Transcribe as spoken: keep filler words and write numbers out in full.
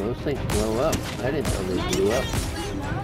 those things blow up. I didn't know they blew up.